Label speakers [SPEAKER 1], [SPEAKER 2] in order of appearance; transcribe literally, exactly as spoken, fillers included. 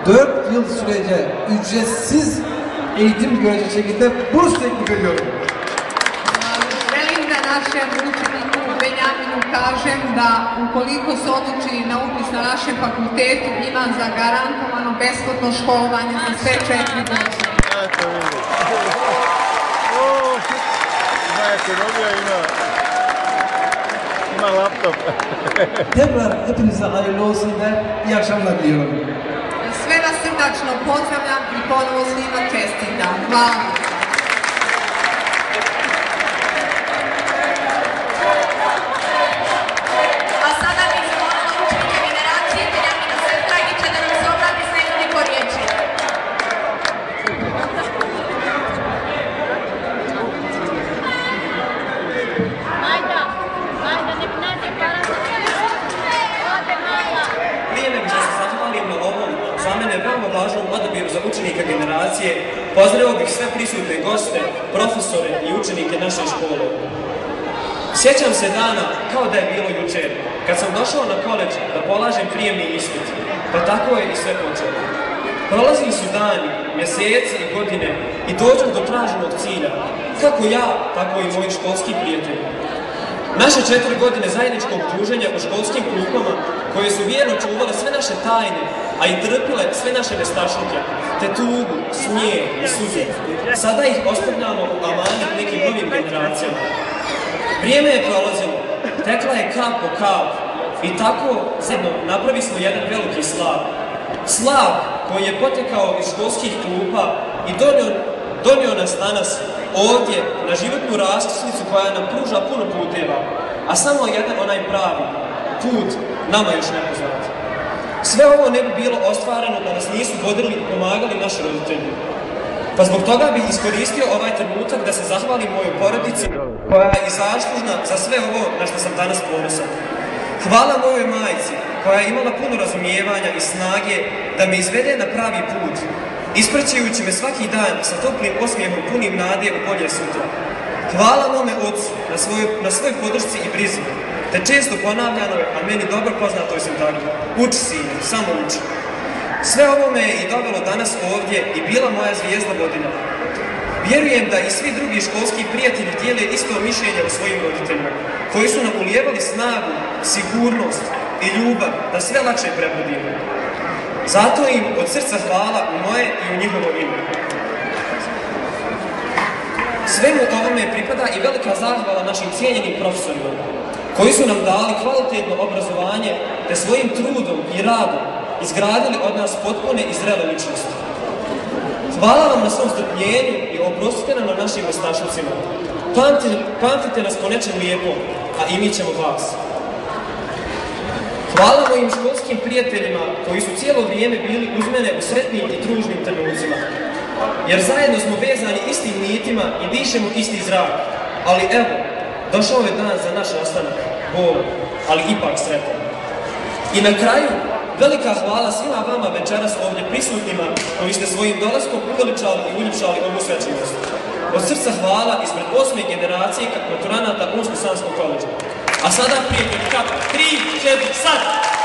[SPEAKER 1] dört yıl sürece ücretsiz eğitim görecek şekilde burs teklif ediyorum.
[SPEAKER 2] Želim da našem učeniku Benjaminu kažem da ukoliko se odluči na upis na našem fakultetu ima zagarantovano besplatno školovanje za sve četiri godine.
[SPEAKER 3] Ima ekonomija, ima, ima laptop.
[SPEAKER 1] Tekrar hepinize hayırlı olsun ve iyi akşamlar diliyorum.
[SPEAKER 2] Sve vas srdačno pozdravljam i ponovo svima čestitam. Hvala.
[SPEAKER 4] A sada bih molila učenike generacije Benjamina Srtragića da nam se obrati s nekoliko riječi.
[SPEAKER 5] Majda, Majda, nek nađe para za sve. Ode, Maja.
[SPEAKER 6] Prije nego što se zahvalim na ovom, za mene veoma važnom odabiru za učenika generacije, pozdravio bih sve prisutne goste, profesore i učenike naše škole. Sjećam se dana kao da je bilo jučer, kad sam došao na koledž da polažem prijemni ispit, pa tako je i sve počelo. Prolazili su dani, mjeseci i godine i dođem do traženog cilja, kako ja, tako i moji školski prijatelji. Naše četiri godine zajedničkog druženja u školskim klupama, koje su vjerno čuvale sve naše tajne, a i trpile sve naše nestašluke, te tugu, smije i suze, sada ih ostavljamo u amanet nekim novim generacijama. Vrijeme je prolazilo, tekla je kap po kap i tako zajedno napravi smo jedan veliki slav. Slav koji je potekao iz školskih klupa i donio, donio nas danas ovdje na životnu raskrsnicu koja nam pruža puno puteva, a samo jedan onaj pravi put nama još nepoznat. Sve ovo ne bi bilo ostvareno da nas nisu vodili i pomagali naši roditelji. Pa zbog toga bih iskoristio ovaj trenutak da se zahvalim mojoj porodici koja je zaslužna za sve ovo na što sam danas ponosan. Hvala mojoj majci koja je imala puno razumijevanja i snage da me izvede na pravi put, ispraćajući me svaki dan sa toplim osmijehom punim nade u bolje sutra. Hvala mome ocu na svojoj, na svojoj podršci i brizi, te često ponavljanoj, a meni dobro poznatoj sintagmi: uči sine, samo uči. Sve ovo me je i dovelo danas ovdje i bila moja zvijezda vodilja. Vjerujem da i svi drugi školski prijatelji dijele isto mišljenje o svojim roditeljima, koji su nam ulijevali snagu, sigurnost i ljubav da sve lakše prebrodimo. Zato im od srca hvala u moje i u njihovo ime. Svemu ovome pripada i velika zahvala našim cijenjenim profesorima, koji su nam dali kvalitetno obrazovanje te svojim trudom i radom izgradili od nas potpune i zrele ličnosti. Hvala vam na svom strpljenju i oprostite nam na našim nestašlucima. Pamtite, pamtite nas po nečem lijepom, a i mi ćemo vas. Hvala mojim školskim prijateljima koji su cijelo vrijeme bili uz mene u sretnim i tužnim trenucima. Jer zajedno smo vezani istim nitima i dišemo isti zrak. Ali evo, došao je dan za naš rastanak, bol, ali ipak sretan. I na kraju, velika hvala svima vama večeras ovdje prisutnima koji ste svojim dolaskom uveličali i uljepšali ovu svečanost. Od srca hvala ispred osme generacije maturanata Unsko-Sanskog koledža. A sada prijatelji, kako? Tri, četiri, sad!